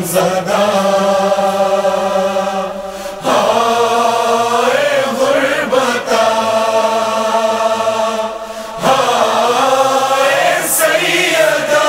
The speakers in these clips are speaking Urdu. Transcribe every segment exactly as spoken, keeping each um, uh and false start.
زدہ ہائے غربتا ہائے سیدہ۔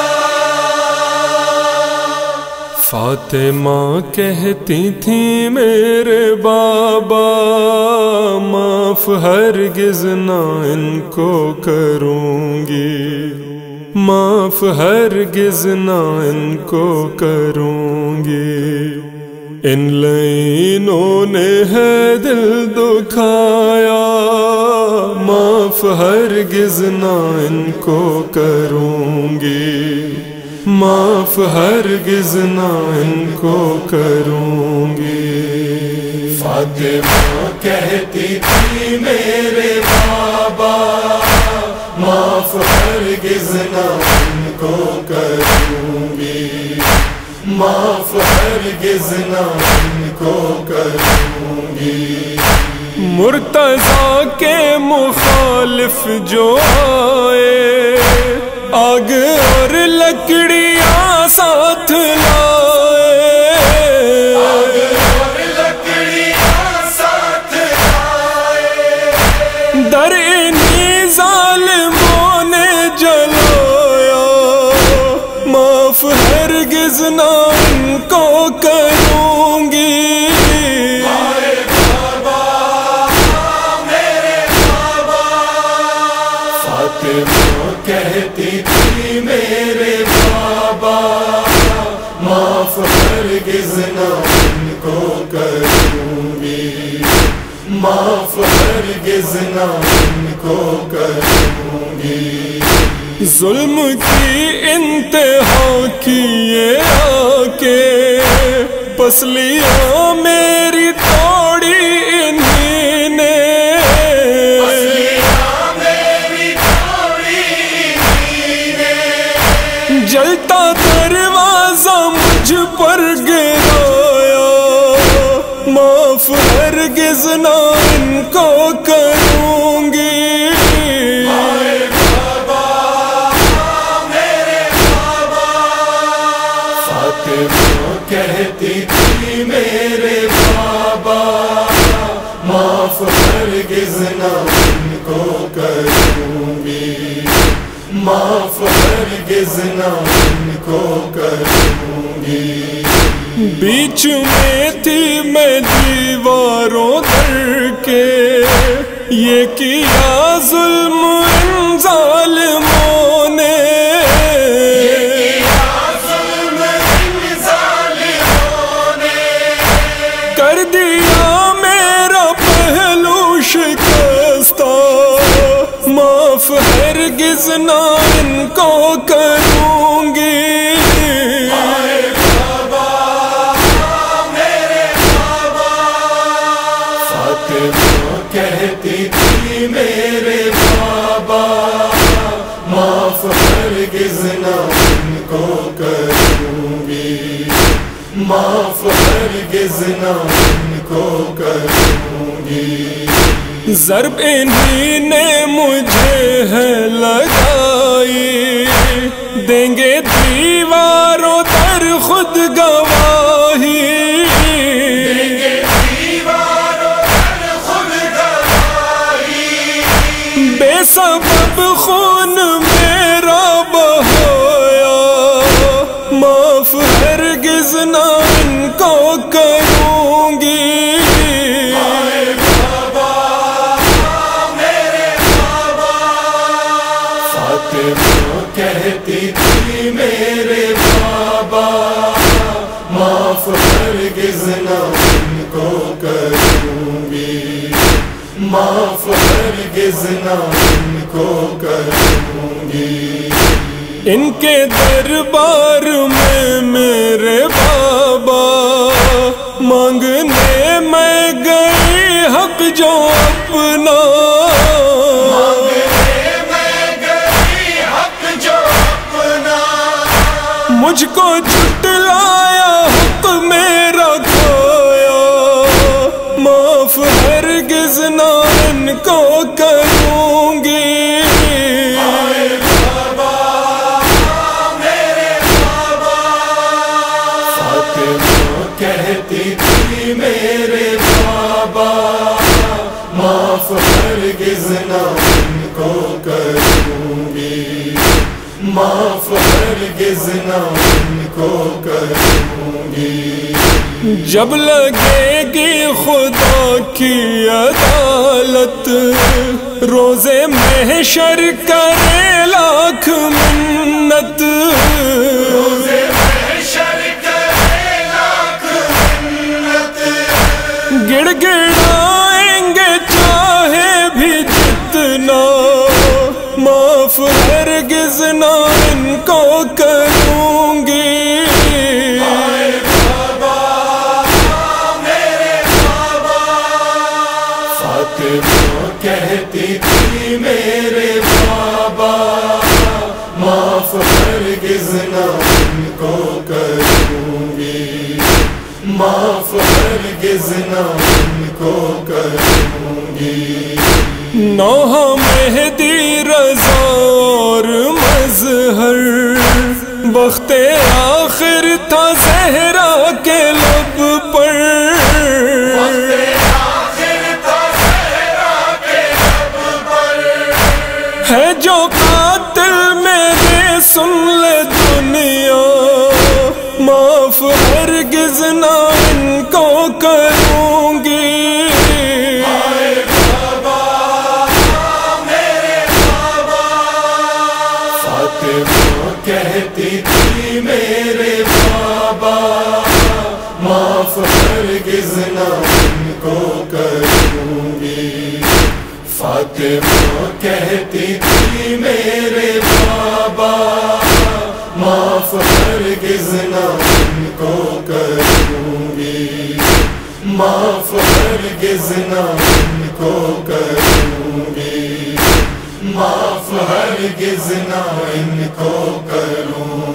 فاطمہ کہتی تھی میرے بابا معاف ہرگز نہ ان کو کروں گی، معاف ہرگز نہ ان کو کروں گی۔ ان لعینوں نے ہے دل دکھایا، معاف ہرگز نہ ان کو کروں گی، معاف ہرگز نہ ان کو کروں گی۔ فاطمہ کہتی تھی میرے بابا معاف ہرگز نہ ان کو کروں گی، معاف ہرگز نہ ان کو کروں گی۔ مرتضیٰ کے مخالف جو آئے، آگ اور لکڑیاں ساتھ لائے، آگ اور لکڑیاں ساتھ لائے، در انہی ظالموں نے جلایا، معاف ہرگز نہ ان کو کروں گی۔ کہتی تھی میرے بابا معاف ہرگز نہ ان کو کروں گی، معاف ہرگز نہ ان کو کروں گی۔ ظلم کی انتہا کیے آ کے پسلیاں میری توڑی انہی نے، جلتا دروازہ مجھ پر گرایا، معاف ہرگز نہ ان کو کروں گی۔ فاطمہ کہتی تھی میرے بابا معاف ہرگز نہ ان کو کروں گی، معاف ہرگز نہ ان کو کروں گی۔ بیچ میں تھی میں دیواروں در کے، یہ کیا ظلم ان ظالموں نے، کر دیا میرا پہلو شکستہ، معاف ہرگز نہ ان کو کروں گی۔ فاطمہ کہتی تھی میرے بابا معاف ہرگز نہ ان کو کروں گی، معاف ہرگز نہ ان کو کروں گی۔ ضرب انہی نے مجھے ہے لگائی، دیں گے دیواروں پر خود گواہی، دیں گے دیواروں پر خود گواہی۔ بے سبب خون میرا بہایا، معاف ہرگز نہ ان کو کروں گی۔ کہتی تھی میرے بابا معاف ہرگز نہ ان کو کروں گی، معاف ہرگز نہ ان کو کروں گی۔ ان کے دربار میں میرے بابا مانگنے میں گئی حق جو اپنا، مجھ کو جھٹلایا حق میرا کھایا، معاف ہرگز نہ ان کو کروں گی۔ کہتی تھی میرے بابا، معاف ہرگز نہ ان کو کروں گی، معاف ہرگز نہ ان کو کروں گی۔ جب لگے گی خدا کی عدالت، روزے محشر کرے لاکھ منت، روزے محشر کرے لاکھ منت، گڑ گڑائیں گے چاہے بھی جتنا، معاف ہرگز نہ ان کو کروں گی۔ کہتی تھی میرے بابا، معاف ہرگز نہ ان کو کروں گی، معاف ہرگز نہ ان کو کروں گی۔ نوحہ مہدی رضا اور مظہر، وقت آخر تھا زہرا کے لب پر، ہے جو قاتل میرے سن لے دنیا، معاف ہرگز نہ ان کو کروں گی۔ بابا میرے بابا، فاطمہ کہتی تھی میرے بابا، معاف ہرگز نہ ان کو کروں گی۔ فاطمہ کہتی تھی میرے بابا، معاف ہرگز نہ ان کو کروں گی، معاف ہرگز نہ ان کو کروں گی، معاف ہرگز نہ ان کو کروں گی۔